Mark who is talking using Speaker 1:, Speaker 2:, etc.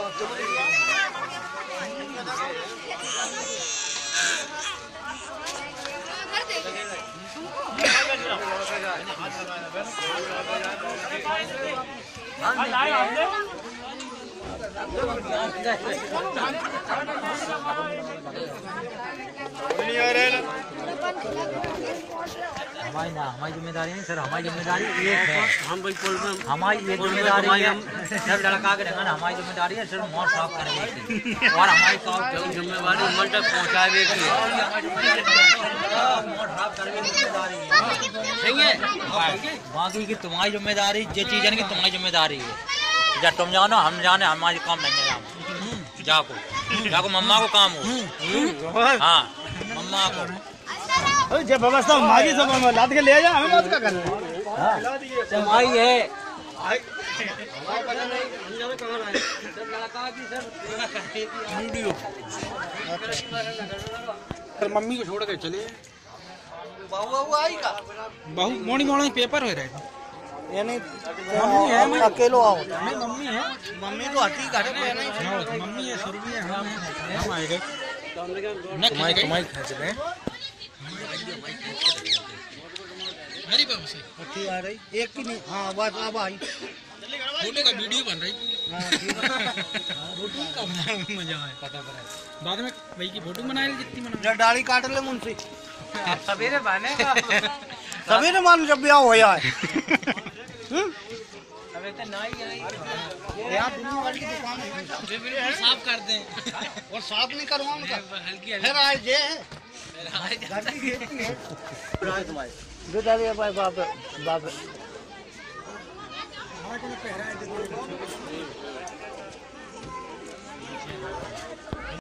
Speaker 1: हमारी जिम्मेदारी नहीं सर, हमारी जिम्मेदारी एक है। हम बिल्कुल हमारी ये जिम्मेदारी है सर, लड़का के ढंगन हमारी जिम्मेदारी है सिर्फ मोड़ साफ करने की, और हमारी जिम्मेदारी उम्र तक पहुँचाने की मोड़ साफ करने की जिम्मेदारी है। बाकी की तुम्हारी जिम्मेदारी, ये चीज़ की तुम्हारी जिम्मेदारी है। जब तुम जानो हम जाने, हमारी काम नहीं है। जाको मम्मा को काम हो। हाँ मम्मा को
Speaker 2: जब व्यवस्था हमारी सब लाद के ले जा, हमें बात क्या करना है।
Speaker 1: हमारी है
Speaker 2: मम्मी को छोड़ के चले।
Speaker 1: बहू आई का
Speaker 2: बहू मोड़ी मोड़ी पेपर हो रहे
Speaker 1: यानी मम्मी है, अकेलो आओ।
Speaker 2: नहीं मम्मी है,
Speaker 1: मम्मी तो हटी घर पे नहीं।
Speaker 2: मम्मी है, सुरभि है, हम आएंगे। तुम्हारी खींच रहे हैं। हरी बाबू से
Speaker 1: अच्छी आ रही, एक की नहीं। हाँ बस अब आई।
Speaker 2: फोटो का वीडियो बन रही। फोटो का मजा है, पता पड़ा बाद में भाई की फोटो बना ले जितनी बना।
Speaker 1: दाढ़ी काट ले मुंशी,
Speaker 2: सवेरे बनेगा।
Speaker 1: सवेरे मान जब ब्याह हो जाए।
Speaker 2: साफ कर दें
Speaker 1: और साफ नहीं करवाऊंगा फिर आज जे है।